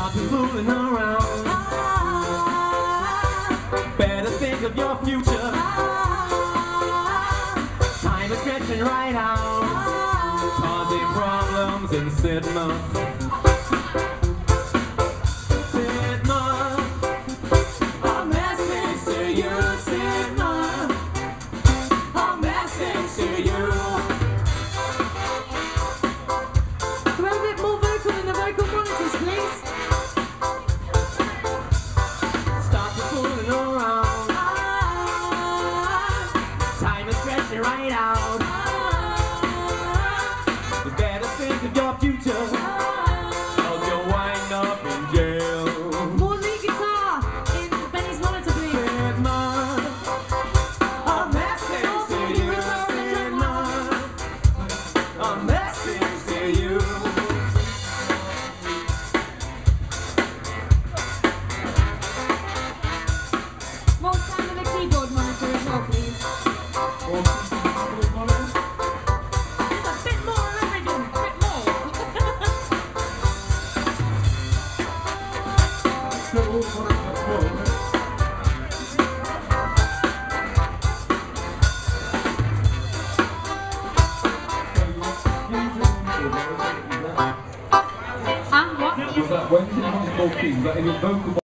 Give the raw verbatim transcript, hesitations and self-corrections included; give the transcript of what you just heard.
Stop fooling around. Better think of your future. Time is stretching right out, causing problems in Sidmouth. Right out. You better think of your future, else you'll wind up in jail. More lead guitar in Benny's monitor, please. Sidmouth, a message to you. Sidmouth, a message to you. More time on the keyboard monitor as well, please. Was that when did you call King? Was that in your vocal